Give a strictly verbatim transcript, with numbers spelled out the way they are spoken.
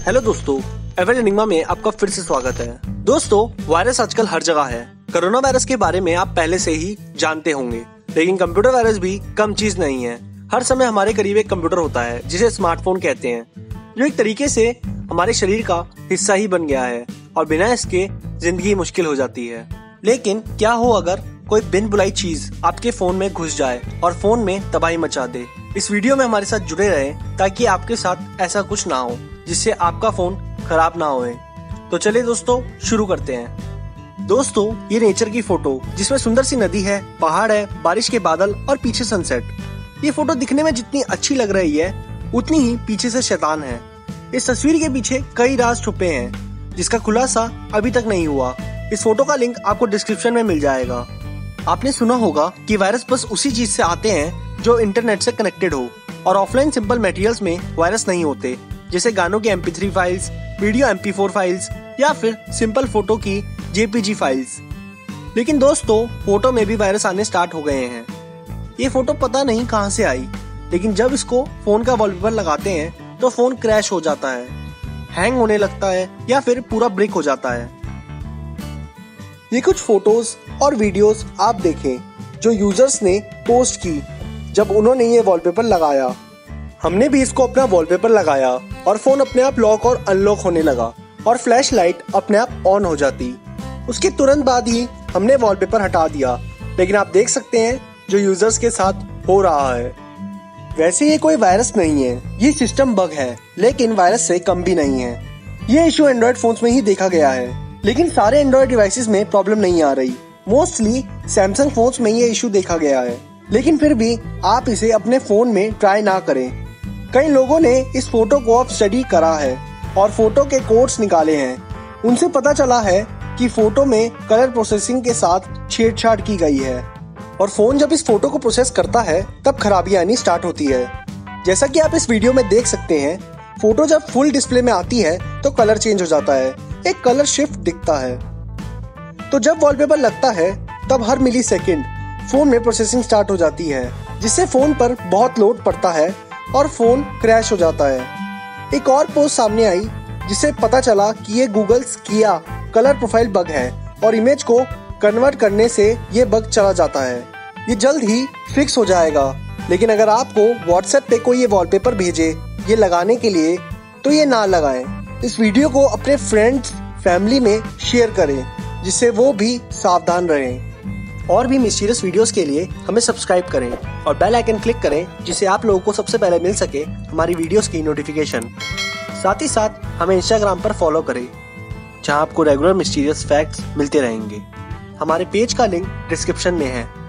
Hello दोस्तों, ever enigma में आपका फिर से स्वागत है। दोस्तों, वायरस आजकल हर जगह है। कोरोना वायरस के बारे में आप पहले से ही जानते होंगे, लेकिन कंप्यूटर वायरस भी कम चीज नहीं है। हर समय हमारे करीब एक कंप्यूटर होता है जिसे स्मार्टफोन कहते हैं, जो एक तरीके से हमारे शरीर का हिस्सा ही बन गया है और बिना इसके जिंदगी मुश्किल हो जाती है। लेकिन क्या हो अगर कोई बिन बुलाई चीज आपके फोन में घुस जाए और फोन में तबाही मचा दे। इस वीडियो में हमारे साथ जुड़े रहें ताकि आपके साथ ऐसा कुछ ना हो जिससे आपका फोन खराब ना होए। तो चलिए दोस्तों, शुरू करते हैं। दोस्तों, ये नेचर की फोटो जिसमें सुंदर सी नदी है, पहाड़ है, बारिश के बादल और पीछे सनसेट। ये फोटो दिखने में जितनी अच्छी लग रही है उतनी ही पीछे से शैतान है। इस तस्वीर के पीछे कई राज छुपे हैं जिसका खुलासा अभी तक नहीं हुआ। इस फोटो का लिंक आपको डिस्क्रिप्शन में मिल जाएगा। आपने सुना होगा कि वायरस बस उसी चीज से आते हैं जो इंटरनेट से कनेक्टेड हो, और ऑफलाइन सिंपल मटेरियल्स में वायरस नहीं होते, जैसे गानों की M P three files, video M P four files या फिर सिंपल फोटो की जे पी जी फाइल्स। लेकिन दोस्तों, फोटो में भी वायरस आने स्टार्ट हो गए हैं। ये फोटो पता नहीं कहां से आई, लेकिन जब इसको फोन का वॉलपेपर लगाते हैं तो फोन क्रैश हो जाता है, हैंग होने लगता है या फिर पूरा ब्रेक हो जाता है। ये कुछ फोटोज और वीडियोस आप देखें जो यूजर्स ने पोस्ट की जब उन्होंने ये वॉलपेपर लगाया। हमने भी इसको अपना वॉलपेपर लगाया और फोन अपने आप लॉक और अनलॉक होने लगा और फ्लैश लाइट अपने आप ऑन हो जाती। उसके तुरंत बाद ही हमने वॉलपेपर हटा दिया, लेकिन आप देख सकते हैं जो यूजर्स के साथ हो रहा है। वैसे ये कोई वायरस नहीं है, ये सिस्टम बग है, लेकिन वायरस से कम भी नहीं है। ये इशू एंड्रॉइड फोन्स में ही देखा गया है, लेकिन सारे एंड्रॉइड डिवाइसेस में प्रॉब्लम नहीं आ रही। मोस्टली सैमसंग फोन्स में ये इशू देखा गया है, लेकिन फिर भी आप इसे अपने फोन में ट्राई ना करें। कई लोगों ने इस फोटो को अब स्टडी करा है और फोटो के कोड्स निकाले हैं। उनसे पता चला है कि फोटो में कलर प्रोसेसिंग के साथ छेड़छाड़ की गई है, और फोन जब इस फोटो को प्रोसेस करता है तब खराबी आनी स्टार्ट होती है। जैसा कि आप इस वीडियो में देख सकते हैं, फोटो जब फुल डिस्प्ले में आती है तो कलर चेंज हो जाता है, एक कलर शिफ्ट दिखता है। तो जब वॉलपेपर लगता है तब हर मिली सेकेंड फोन में प्रोसेसिंग स्टार्ट हो जाती है, जिससे फोन पर बहुत लोड पड़ता है और फोन क्रैश हो जाता है। एक और पोस्ट सामने आई जिससे पता चला कि ये गूगल्स किया कलर प्रोफाइल बग है और इमेज को कन्वर्ट करने से ये बग चला जाता है। ये जल्द ही फिक्स हो जाएगा, लेकिन अगर आपको व्हाट्सएप पे कोई ये वॉलपेपर भेजे ये लगाने के लिए तो ये ना लगाएं। इस वीडियो को अपने फ्रेंड्स फैमिली में शेयर करें जिससे वो भी सावधान रहें। और भी मिस्टीरियस वीडियोस के लिए हमें सब्सक्राइब करें और बेल आइकन क्लिक करें जिससे आप लोगों को सबसे पहले मिल सके हमारी वीडियोस की नोटिफिकेशन। साथ ही साथ हमें इंस्टाग्राम पर फॉलो करें जहां आपको रेगुलर मिस्टीरियस फैक्ट्स मिलते रहेंगे। हमारे पेज का लिंक डिस्क्रिप्शन में है।